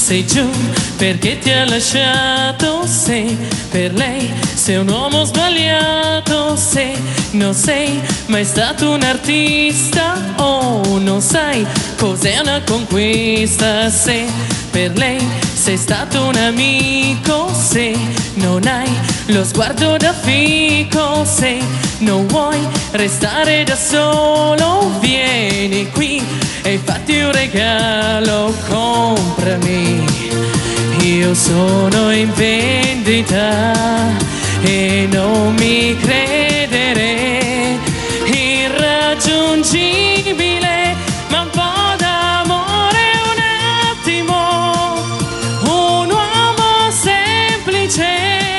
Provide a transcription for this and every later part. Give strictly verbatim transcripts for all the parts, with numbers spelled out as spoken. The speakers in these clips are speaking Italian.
sei giù perché ti ha lasciato, sei per lei, sei un uomo sbagliato, sei, non sei mai stato un artista, oh, non sai cos'è una conquista, sei per lei, sei stato un amico, se non hai lo sguardo da fico, se non vuoi restare da solo, vieni qui e fatti un regalo, comprami, io sono in vendita e non mi credere irraggiungibile, ma un po' d'amore un attimo, un uomo semplice,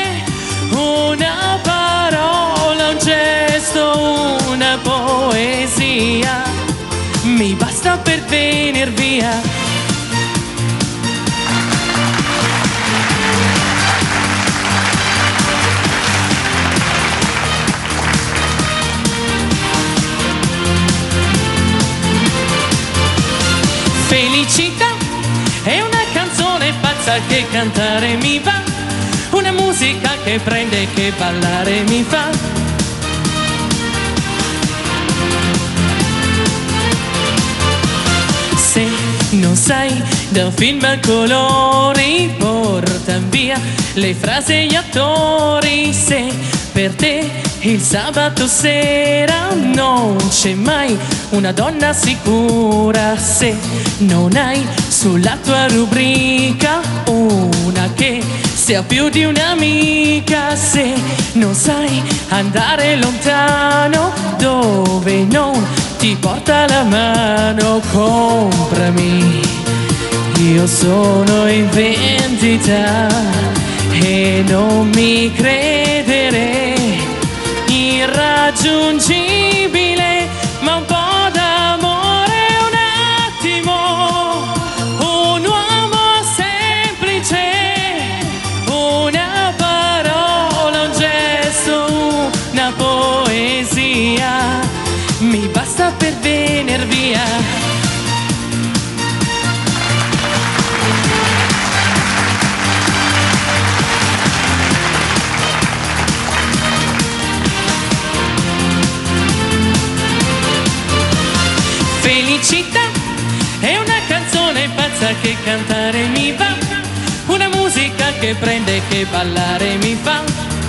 una parola, un gesto, una poesia, mi basta per venir via. Felicità è una canzone pazza che cantare mi va, una musica che prende e che ballare mi fa. Se non sai, da un film a colori portan via le frasi e gli attori, se per te il sabato sera non c'è mai una donna sicura, se non hai sulla tua rubrica una che sia più di un'amica, se non sai andare lontano dove non ti porta la mano, comprami, io sono in vendita e non mi credere irraggiungibile, ma un po' d'amore un attimo, un uomo semplice, una parola, un gesto, una poesia, mi basta per venir via. Felicità è una canzone pazza che cantare mi va, una musica che prende e che ballare mi fa.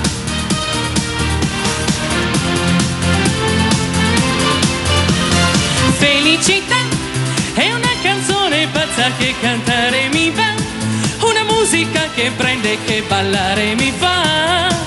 Felicità è una canzone pazza che cantare mi va, una musica che prende e che ballare mi fa.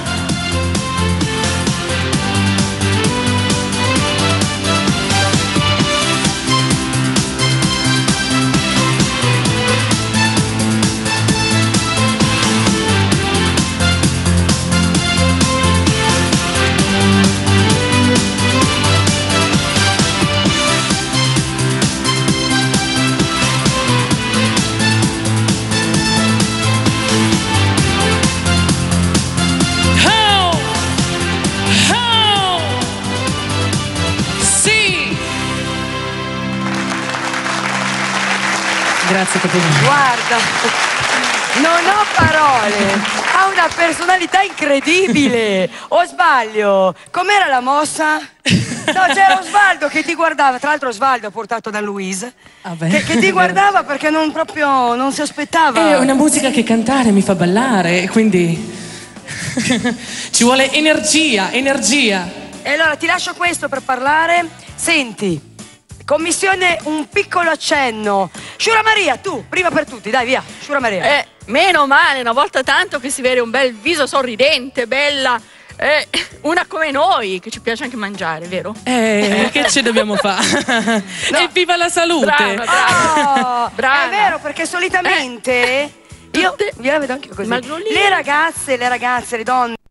Grazie Capitano. Guarda, non ho parole, ha una personalità incredibile. O sbaglio? Com'era la mossa? No, c'era Osvaldo che ti guardava, tra l'altro Osvaldo portato da Louise, ah che, che ti guardava perché non proprio, non si aspettava. È una musica che cantare mi fa ballare, quindi ci vuole energia, energia. E allora ti lascio questo per parlare. Senti, commissione un piccolo accenno. Shura Maria, tu, prima per tutti, dai via, Shura Maria. Eh, meno male, una volta tanto che si vede un bel viso sorridente, bella, eh, una come noi, che ci piace anche mangiare, vero? Eh, che ci dobbiamo fare? No. E viva la salute! Brava, brava. Oh, brava. È vero, perché solitamente... Eh, io, io la vedo anche così. Magnolia. Le ragazze, le ragazze, le donne...